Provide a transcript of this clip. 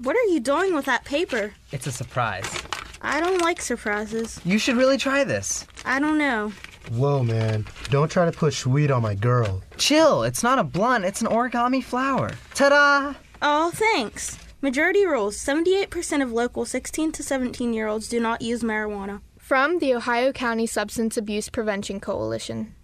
What are you doing with that paper? It's a surprise. I don't like surprises. You should really try this. I don't know. Whoa, man. Don't try to push sweet on my girl. Chill. It's not a blunt. It's an origami flower. Ta-da! Oh, thanks. Majority rules. 78% of local 16 to 17-year-olds do not use marijuana. From the Ohio County Substance Abuse Prevention Coalition.